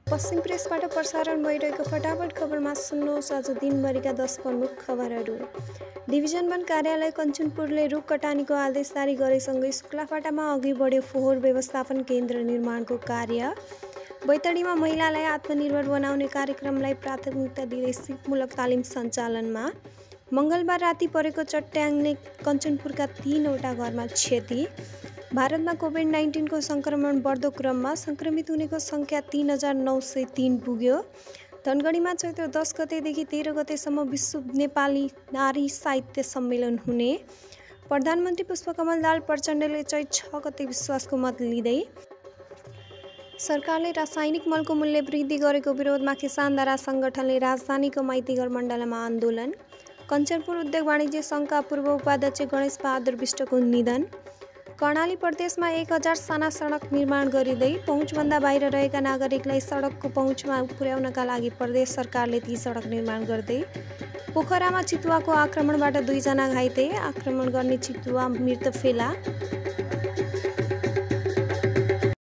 पश्चिम प्रेसबाट प्रसारण भइरहेको फटाफट खबरमा सुन्नुहोस् आज दिनभरिका 10 प्रमुख खबरहरू। डिभिजन 1 कार्यालय कञ्चनपुरले रुख कटानीको आदेश जारी गरेसँगै शुक्लाफाटामा अघि बढ्यो फोहोर व्यवस्थापन केन्द्र निर्माणको कार्य। बैतडीमा महिलालाई आत्मनिर्भर बनाउने कार्यक्रमलाई प्राथमिकता दिँदै सिपमूलक तालिम सञ्चालनमा। मङ्गलबार राति परेको चट्याङले कञ्चनपुरका 3वटा घरमा क्षति। भारतमा कोभिड-19 को संक्रमण बढ्दो क्रममा संक्रमित हुनेको संख्या 3903 पुग्यो। धनगढीमा चैत्र 10 गतेदेखि 13 गतेसम्म विश्व नेपाली नारी साहित्य सम्मेलन हुने। प्रधानमन्त्री पुष्पकमल दाहाल प्रचण्डले चैत 6 गते विश्वासको मत लिँदै। सरकारले रासायनिक मलको मूल्य वृद्धि गरेको विरोधमा किसानधारा संगठनले राजधानीको माइतीघर मण्डलमा आन्दोलन। कञ्चनपुर उद्योग वाणिज्य सङ्घका पूर्व उपाध्यक्ष गणेश बहादुर विष्टको निधन। कर्णाली प्रदेशमा 1000 साना सडक निर्माण गरिँदै पहुँचभन्दा बाहिर रहेका नागरिकलाई सडकको पहुँचमा पुर्याउनका लागि प्रदेश सरकारले ती सडक निर्माण गर्दै। पोखरामा चितुवाको आक्रमणबाट 2 जना घाइते, आक्रमण गर्ने चितुवा मृत फेला।